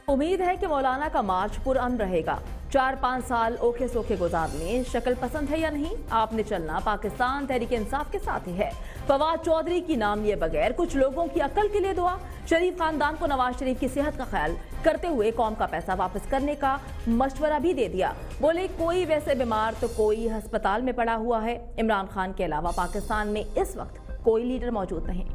उम्मीद है कि मौलाना का मार्च पुरअमन रहेगा। 4-5 साल ओखे सोखे गुजारने, शक्ल पसंद है या नहीं, आपने चलना पाकिस्तान तहरीक इंसाफ के साथ ही है। फवाद चौधरी की नाम लिए बगैर कुछ लोगों की अकल के लिए दुआ। शरीफ खानदान को नवाज शरीफ की सेहत का ख्याल करते हुए कौम का पैसा वापस करने का मशवरा भी दे दिया। बोले कोई वैसे बीमार तो कोई अस्पताल में पड़ा हुआ है। इमरान खान के अलावा पाकिस्तान में इस वक्त कोई लीडर मौजूद नहीं।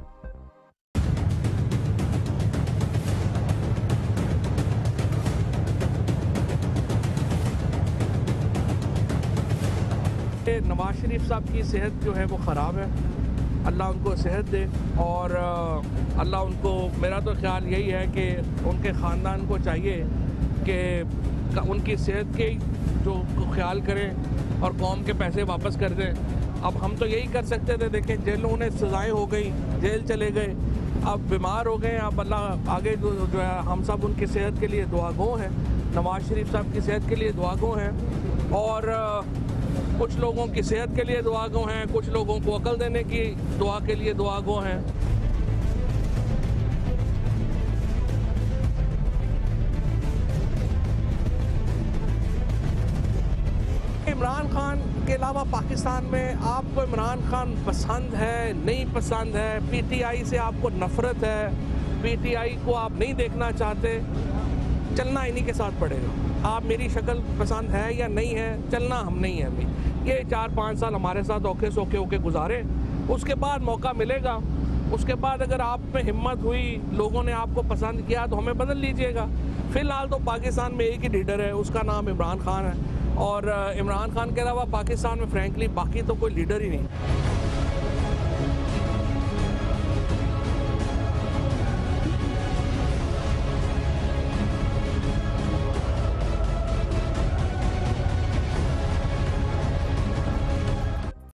नवाज शरीफ साहब की सेहत जो है वो ख़राब है। अल्लाह उनको सेहत दे और अल्लाह उनको, मेरा तो ख्याल यही है कि उनके ख़ानदान को चाहिए कि उनकी सेहत के जो ख्याल करें और कौम के पैसे वापस कर दें। अब हम तो यही कर सकते थे, देखें जेलों में सज़ाएँ हो गई, जेल चले गए, अब बीमार हो गए। अब अल्लाह आगे जो है हम सब उनकी सेहत के लिए दुआगो हैं, नवाज शरीफ साहब की सेहत के लिए दुआगो हैं और कुछ लोगों की सेहत के लिए दुआगो हैं, कुछ लोगों को अकल देने की दुआ के लिए दुआगो हैं। इमरान खान के अलावा पाकिस्तान में आपको इमरान खान पसंद है, नहीं पसंद है, पीटीआई से आपको नफरत है, पीटीआई को आप नहीं देखना चाहते, चलना इन्हीं के साथ पड़ेगा। आप मेरी शक्ल पसंद है या नहीं है, चलना हम नहीं है। अभी ये 4-5 साल हमारे साथ औखे सोखे होके गुजारे, उसके बाद मौका मिलेगा। उसके बाद अगर आप में हिम्मत हुई, लोगों ने आपको पसंद किया तो हमें बदल लीजिएगा। फ़िलहाल तो पाकिस्तान में एक ही लीडर है, उसका नाम इमरान खान है और इमरान खान के अलावा पाकिस्तान में फ्रैंकली बाकी तो कोई लीडर ही नहीं।